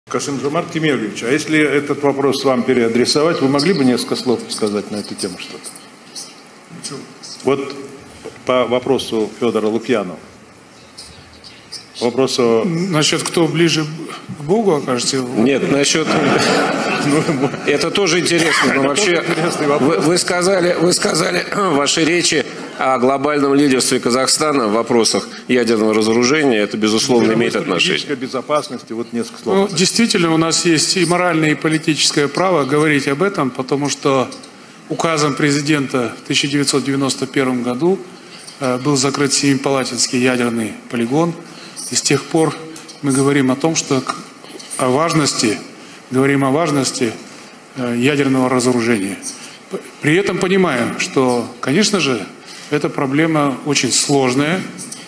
Касым-Жомарт Кемелевич, а если этот вопрос вам переадресовать, вы могли бы несколько слов сказать на эту тему что-то? Вот по вопросу Федора Лукьянова. Вопросу... Насчет кто ближе к Богу окажется? Нет, насчет... Это тоже интересно, но вообще вы сказали в вашей речи о глобальном лидерстве Казахстана в вопросах ядерного разоружения. Это, безусловно, имеет отношение. Безопасности, вот несколько слов. Ну, действительно, у нас есть и моральное, и политическое право говорить об этом, потому что указом президента в 1991 году был закрыт Семипалатинский ядерный полигон. И с тех пор мы говорим о том, что говорим о важности ядерного разоружения. При этом понимаем, что, конечно же, эта проблема очень сложная.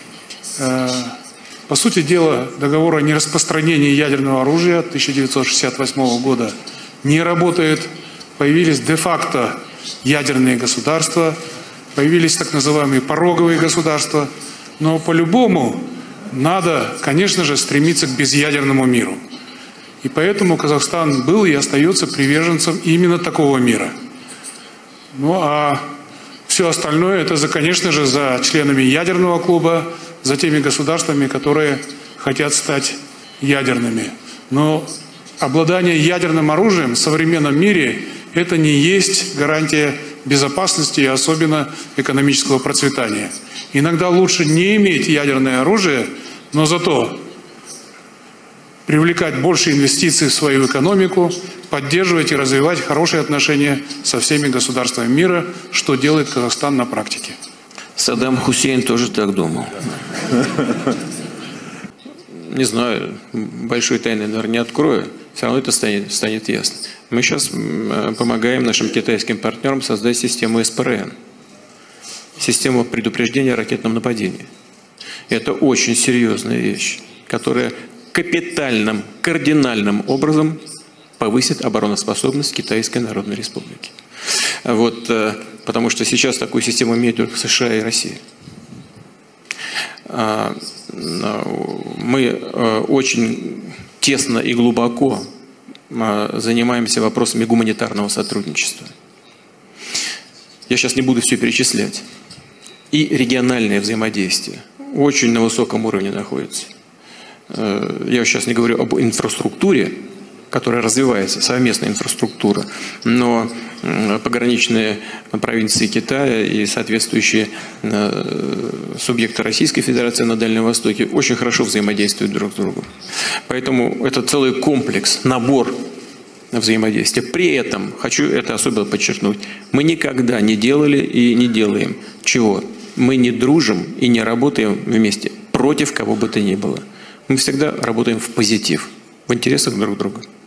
По сути дела, договор о нераспространении ядерного оружия 1968 года не работает. Появились де-факто ядерные государства, появились так называемые пороговые государства. Но по-любому надо, конечно же, стремиться к безъядерному миру. И поэтому Казахстан был и остается приверженцем именно такого мира. Ну а все остальное это, конечно же, за членами ядерного клуба, за теми государствами, которые хотят стать ядерными. Но обладание ядерным оружием в современном мире это не есть гарантия безопасности и особенно экономического процветания. Иногда лучше не иметь ядерное оружие, но зато привлекать больше инвестиций в свою экономику, поддерживать и развивать хорошие отношения со всеми государствами мира, что делает Казахстан на практике. Саддам Хусейн тоже так думал. Не знаю, большой тайны, наверное, не открою. Все равно это станет ясно. Мы сейчас помогаем нашим китайским партнерам создать систему СПРН. Систему предупреждения о ракетном нападении. Это очень серьезная вещь, которая кардинальным образом повысит обороноспособность Китайской Народной Республики. Вот, потому что сейчас такую систему имеют только США и Россия. Мы очень тесно и глубоко занимаемся вопросами гуманитарного сотрудничества. Я сейчас не буду все перечислять. И региональное взаимодействие очень на высоком уровне находится. Я сейчас не говорю об инфраструктуре, которая развивается, совместная инфраструктура, но пограничные провинции Китая и соответствующие субъекты Российской Федерации на Дальнем Востоке очень хорошо взаимодействуют друг с другом. Поэтому это целый комплекс, набор взаимодействия. При этом, хочу это особенно подчеркнуть, мы никогда не делали и не делаем чего? Мы не дружим и не работаем вместе против кого бы то ни было. Мы всегда работаем в позитив, в интересах друг друга.